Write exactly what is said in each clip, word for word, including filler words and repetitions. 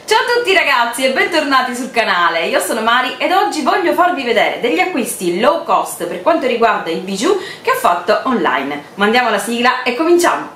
Ciao a tutti ragazzi e bentornati sul canale, io sono Mari ed oggi voglio farvi vedere degli acquisti low cost per quanto riguarda i bijou che ho fatto online. Mandiamo la sigla e cominciamo!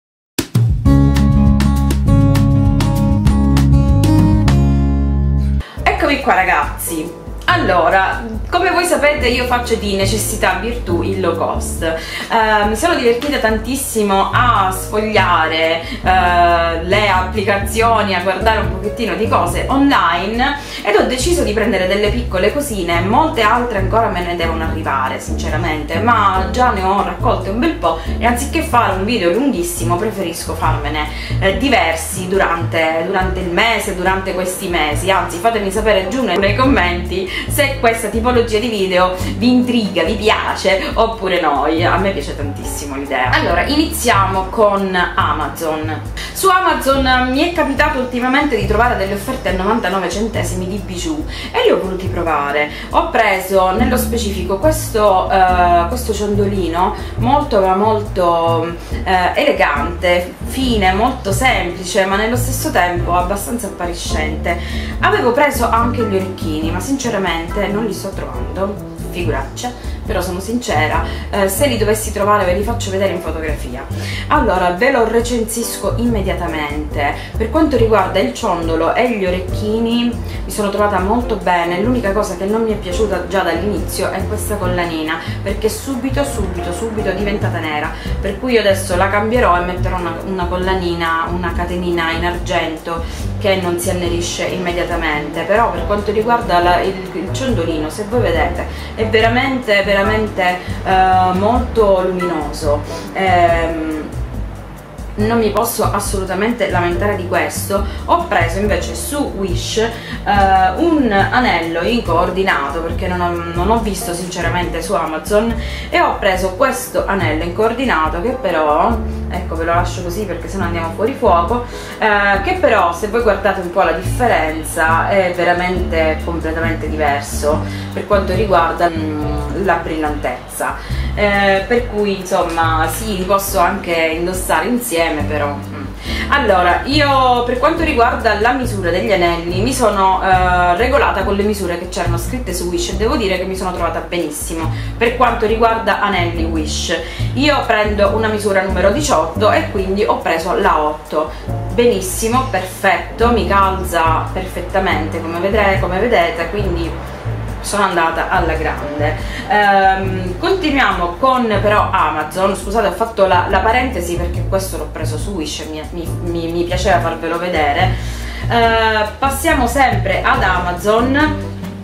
Eccomi qua ragazzi. Allora, come voi sapete io faccio di necessità virtù il low cost. Uh, mi sono divertita tantissimo a sfogliare uh, le applicazioni, a guardare un pochettino di cose online ed ho deciso di prendere delle piccole cosine. Molte altre ancora me ne devono arrivare sinceramente, ma già ne ho raccolte un bel po' e anziché fare un video lunghissimo preferisco farmene eh, diversi durante, durante il mese, durante questi mesi. Anzi, fatemi sapere giù nei, nei commenti se questa tipologia di video vi intriga, vi piace oppure no. A me piace tantissimo l'idea. Allora, iniziamo con Amazon. Su Amazon mi è capitato ultimamente di trovare delle offerte a novantanove centesimi di bijou e li ho voluti provare. Ho preso nello specifico questo, uh, questo ciondolino molto ma molto uh, elegante, fine, molto semplice ma nello stesso tempo abbastanza appariscente. Avevo preso anche gli orecchini ma sinceramente non li sto trovando, figuraccia, però sono sincera, eh, se li dovessi trovare ve li faccio vedere in fotografia. Allora ve lo recensisco immediatamente. Per quanto riguarda il ciondolo e gli orecchini mi sono trovata molto bene. L'unica cosa che non mi è piaciuta già dall'inizio è questa collanina, perché subito subito subito è diventata nera, per cui io adesso la cambierò e metterò una, una collanina, una catenina in argento che non si annerisce immediatamente. Però per quanto riguarda la, il, il ciondolino, se voi vedete, è veramente veramente eh, molto luminoso. ehm, non mi posso assolutamente lamentare di questo. Ho preso invece su Wish eh, un anello incoordinato perché non ho, non ho visto sinceramente su Amazon, e ho preso questo anello incoordinato che però, ecco, ve lo lascio così perché sennò andiamo fuori fuoco, eh, che però se voi guardate un po' la differenza è veramente completamente diverso per quanto riguarda mm, la brillantezza. Eh, per cui insomma sì, li posso anche indossare insieme, però mm. Allora, io per quanto riguarda la misura degli anelli mi sono eh, regolata con le misure che c'erano scritte su Wish e devo dire che mi sono trovata benissimo. Per quanto riguarda anelli Wish, io prendo una misura numero diciotto e quindi ho preso la otto. Benissimo, perfetto, mi calza perfettamente come vedrete, come vedete, quindi sono andata alla grande. Ehm, continuiamo con però Amazon. Scusate, ho fatto la, la parentesi perché questo l'ho preso su Wish e mi, mi, mi, mi piaceva farvelo vedere. Ehm, passiamo sempre ad Amazon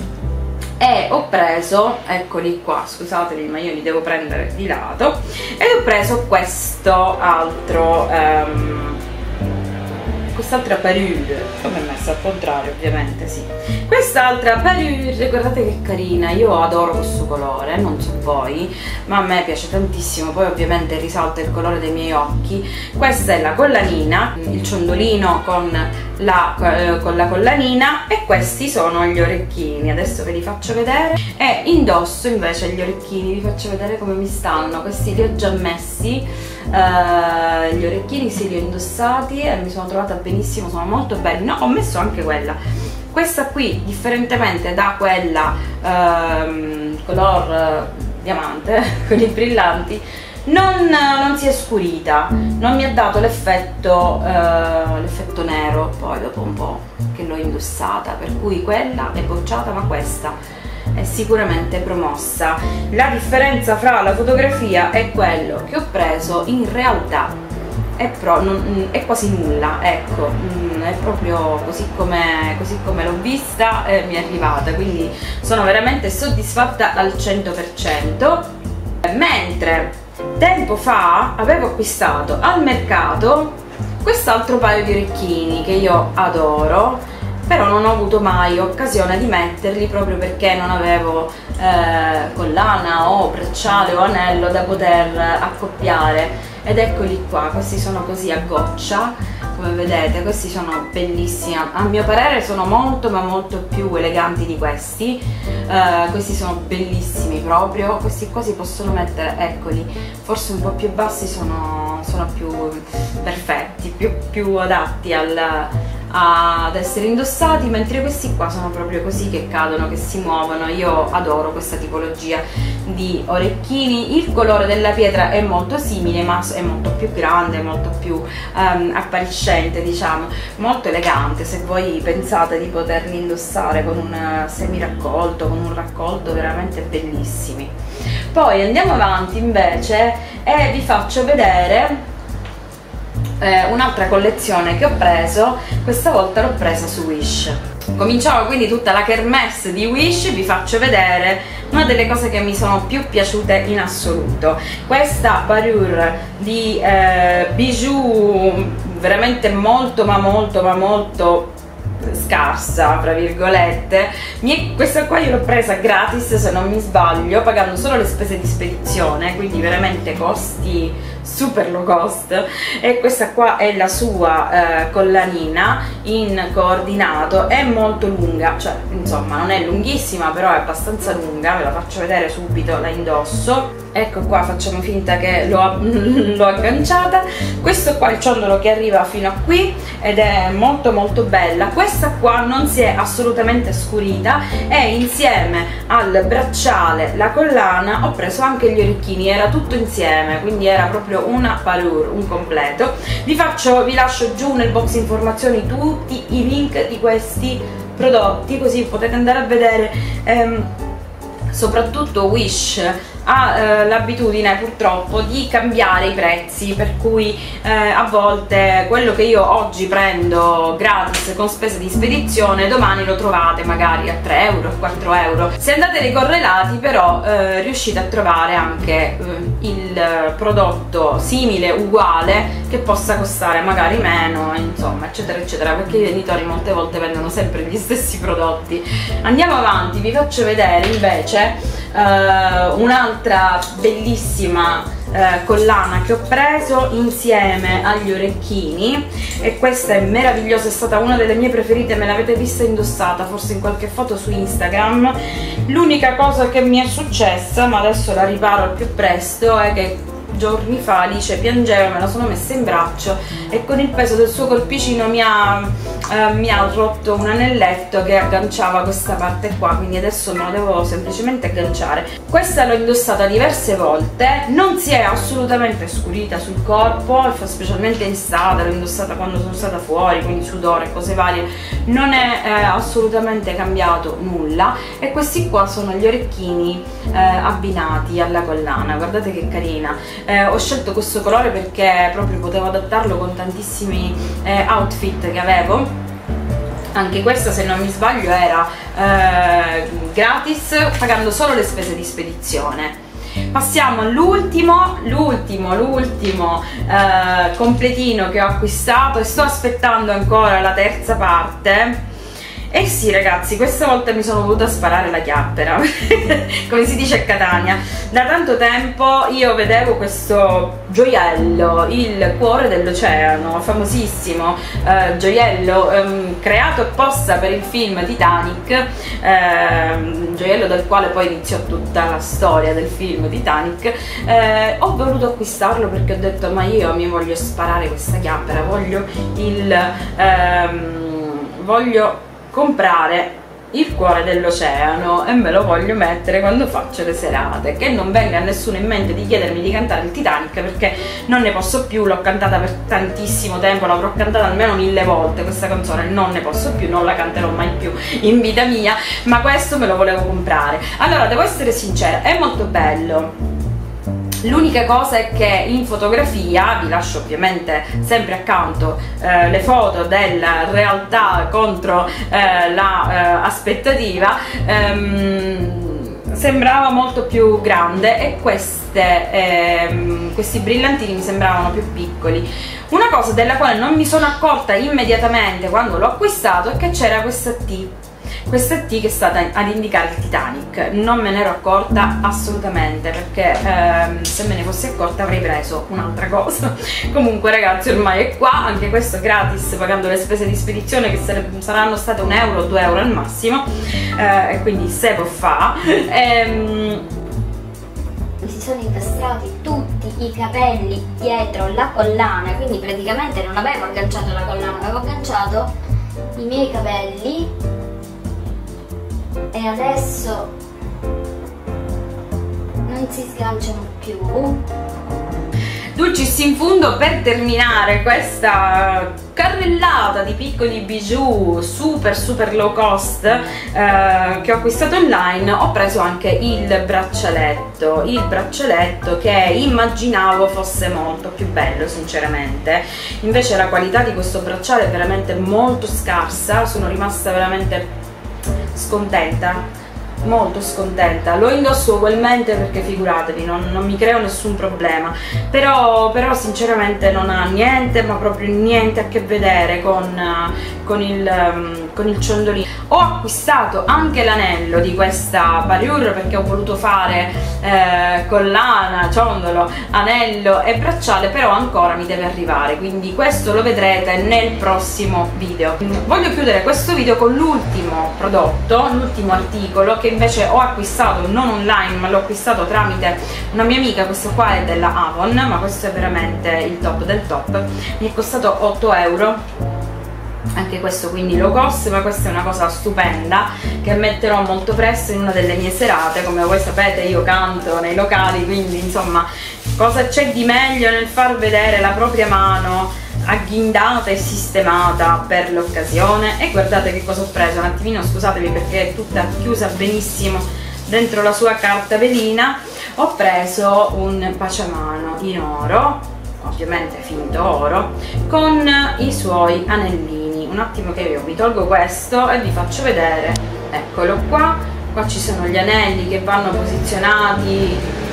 e ho preso, eccoli qua, scusatemi ma io li devo prendere di lato, e ho preso questo altro um, quest'altra parure, come è messa al contrario ovviamente, sì, quest'altra parure, guardate che carina. Io adoro questo colore, non so voi, ma a me piace tantissimo. Poi ovviamente risalta il colore dei miei occhi. Questa è la collanina, il ciondolino con la, eh, con la collanina, e questi sono gli orecchini. Adesso ve li faccio vedere e indosso invece gli orecchini, vi faccio vedere come mi stanno. Questi li ho già messi. Uh, gli orecchini sì, li ho indossati e mi sono trovata benissimo, sono molto belli. No, ho messo anche quella, questa qui, differentemente da quella uh, color uh, diamante con i brillanti, non, non si è scurita, non mi ha dato l'effetto uh, l'effetto nero poi dopo un po' che l'ho indossata, per cui quella è bocciata, ma questa è sicuramente promossa. La differenza fra la fotografia e quello che ho preso in realtà è, pro, non, è quasi nulla, ecco, è proprio così come, così come l'ho vista e mi è arrivata, quindi sono veramente soddisfatta al cento per cento. Mentre tempo fa avevo acquistato al mercato quest'altro paio di orecchini che io adoro, però non ho avuto mai occasione di metterli proprio perché non avevo eh, collana o bracciale o anello da poter accoppiare. Ed eccoli qua, questi sono così a goccia, come vedete, questi sono bellissimi, a mio parere sono molto ma molto più eleganti di questi. Eh, questi sono bellissimi proprio, questi qua si possono mettere, eccoli, forse un po' più bassi sono, sono più perfetti, più, più adatti al ad essere indossati, mentre questi qua sono proprio così che cadono, che si muovono. Io adoro questa tipologia di orecchini. Il colore della pietra è molto simile, ma è molto più grande, molto più um, appariscente, diciamo, molto elegante. Se voi pensate di poterli indossare con un semiraccolto, con un raccolto, veramente bellissimi. Poi andiamo avanti invece e vi faccio vedere Eh, un'altra collezione che ho preso. Questa volta l'ho presa su Wish. Cominciamo quindi tutta la kermesse di Wish. Vi faccio vedere una delle cose che mi sono più piaciute in assoluto. Questa parure di eh, bijou veramente molto ma molto ma molto scarsa, tra virgolette. Mi, questa qua io l'ho presa gratis, se non mi sbaglio, pagando solo le spese di spedizione, quindi veramente costi super low cost. E questa qua è la sua eh, collanina in coordinato. È molto lunga, cioè insomma non è lunghissima, però è abbastanza lunga. Ve la faccio vedere subito, la indosso. Ecco qua, facciamo finta che l'ho agganciata. Questo qua è il ciondolo che arriva fino a qui ed è molto molto bella. Questa qua non si è assolutamente scurita e insieme al bracciale, la collana, ho preso anche gli orecchini, era tutto insieme, quindi era proprio una parure, un completo. Vi faccio, vi lascio giù nel box informazioni tutti i link di questi prodotti, così potete andare a vedere. ehm, soprattutto Wish ha eh, l'abitudine purtroppo di cambiare i prezzi, per cui eh, a volte quello che io oggi prendo gratis con spese di spedizione domani lo trovate magari a tre euro, quattro euro. Se andate nei correlati però eh, riuscite a trovare anche eh, il prodotto simile, uguale, che possa costare magari meno, insomma, eccetera eccetera, perché i venditori molte volte vendono sempre gli stessi prodotti. Andiamo avanti, vi faccio vedere invece Uh, un'altra bellissima uh, collana che ho preso insieme agli orecchini, e questa è meravigliosa, è stata una delle mie preferite, me l'avete vista indossata forse in qualche foto su Instagram. L'unica cosa che mi è successa, ma adesso la riparo al più presto, è che giorni fa Alice piangeva, me la sono messa in braccio e con il peso del suo corpicino mi ha, eh, mi ha rotto un anelletto che agganciava questa parte qua, quindi adesso me lo devo semplicemente agganciare. Questa l'ho indossata diverse volte, non si è assolutamente scurita sul corpo, specialmente in estate, l'ho indossata quando sono stata fuori, quindi sudore e cose varie, non è eh, assolutamente cambiato nulla. E questi qua sono gli orecchini eh, abbinati alla collana, guardate che carina. Eh, ho scelto questo colore perché proprio potevo adattarlo con tantissimi eh, outfit che avevo. Anche questa, se non mi sbaglio, era eh, gratis, pagando solo le spese di spedizione. Passiamo all'ultimo, l'ultimo, l'ultimo eh, completino che ho acquistato, e sto aspettando ancora la terza parte. E sì ragazzi, questa volta mi sono voluta sparare la chiappera come si dice a Catania. Da tanto tempo io vedevo questo gioiello, il cuore dell'oceano, famosissimo eh, gioiello ehm, creato apposta per il film Titanic, ehm, gioiello dal quale poi iniziò tutta la storia del film Titanic. Eh, ho voluto acquistarlo perché ho detto, ma io mi voglio sparare questa chiappera, voglio il ehm, voglio comprare il cuore dell'oceano e me lo voglio mettere quando faccio le serate. Che non venga a nessuno in mente di chiedermi di cantare il Titanic, perché non ne posso più, l'ho cantata per tantissimo tempo, l'avrò cantata almeno mille volte questa canzone, non ne posso più, non la canterò mai più in vita mia, ma questo me lo volevo comprare. Allora, devo essere sincera, è molto bello. L'unica cosa è che in fotografia, vi lascio ovviamente sempre accanto eh, le foto della realtà contro eh, la eh, aspettativa, ehm, sembrava molto più grande e queste, ehm, questi brillantini mi sembravano più piccoli. Una cosa della quale non mi sono accorta immediatamente quando l'ho acquistato è che c'era questa T. Questa T che è stata ad indicare il Titanic, non me ne ero accorta assolutamente, perché ehm, se me ne fossi accorta avrei preso un'altra cosa. Comunque ragazzi, ormai è qua, anche questo gratis, pagando le spese di spedizione che saranno state un euro, due euro al massimo, eh, e quindi se può fa. Ehm, mi si sono incastrati tutti i capelli dietro la collana, quindi praticamente non avevo agganciato la collana, avevo agganciato i miei capelli e adesso non si sganciano più. Dulcis in fundo, per terminare questa carrellata di piccoli bijou super super low cost eh, che ho acquistato online, ho preso anche il braccialetto il braccialetto che immaginavo fosse molto più bello sinceramente, invece la qualità di questo bracciale è veramente molto scarsa, sono rimasta veramente scontenta, molto scontenta. Lo indosso ugualmente perché figuratevi, non, non mi creo nessun problema, però, però sinceramente non ha niente, ma proprio niente a che vedere con, con, il, con il ciondolino. Ho acquistato anche l'anello di questa parure perché ho voluto fare eh, collana, ciondolo, anello e bracciale, però ancora mi deve arrivare, quindi questo lo vedrete nel prossimo video. Voglio chiudere questo video con l'ultimo prodotto, l'ultimo articolo che invece ho acquistato non online ma l'ho acquistato tramite una mia amica. Questo qua è della Avon, ma questo è veramente il top del top, mi è costato otto euro, anche questo quindi low cost, ma questa è una cosa stupenda che metterò molto presto in una delle mie serate. Come voi sapete io canto nei locali, quindi insomma cosa c'è di meglio nel far vedere la propria mano agghindata e sistemata per l'occasione. E guardate che cosa ho preso, un attimino scusatemi perché è tutta chiusa benissimo dentro la sua carta velina. Ho preso un baciamano in oro, ovviamente finto oro, con i suoi anellini. Un attimo che io mi tolgo questo e vi faccio vedere, eccolo qua. Qua ci sono gli anelli che vanno posizionati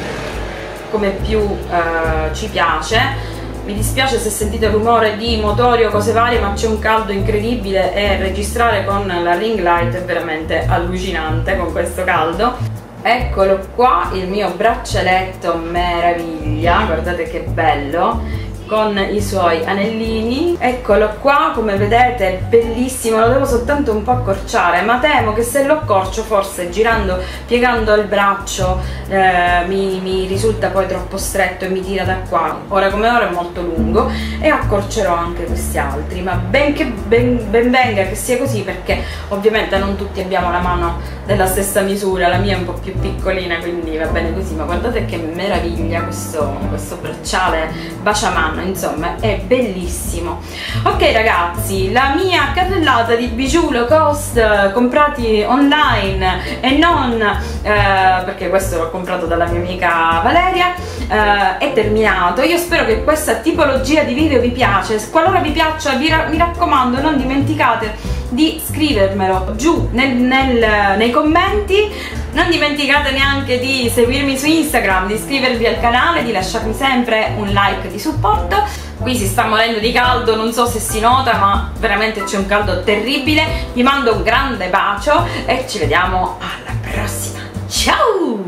come più eh, ci piace. Mi dispiace se sentite rumore di motori o cose varie, ma c'è un caldo incredibile e registrare con la ring light è veramente allucinante con questo caldo. Eccolo qua il mio braccialetto meraviglia, guardate che bello, con i suoi anellini. Eccolo qua, come vedete è bellissimo, lo devo soltanto un po' accorciare, ma temo che se lo accorcio forse girando, piegando il braccio eh, mi, mi risulta poi troppo stretto e mi tira da qua. Ora come ora è molto lungo e accorcerò anche questi altri, ma ben, che, ben, ben venga che sia così, perché ovviamente non tutti abbiamo la mano della stessa misura, la mia è un po' più piccolina, quindi va bene così. Ma guardate che meraviglia questo, questo bracciale baciamano, insomma è bellissimo. Ok ragazzi, la mia carrellata di bijou low cost comprati online e non eh, perché questo l'ho comprato dalla mia amica Valeria eh, è terminato. Io spero che questa tipologia di video vi piace. Qualora vi piaccia vi, ra mi raccomando non dimenticate di scrivermelo giù nel, nel, nei commenti. Non dimenticate neanche di seguirmi su Instagram, di iscrivervi al canale, di lasciarmi sempre un like di supporto. Qui si sta morendo di caldo, non so se si nota, ma veramente c'è un caldo terribile. Vi mando un grande bacio e ci vediamo alla prossima. Ciao!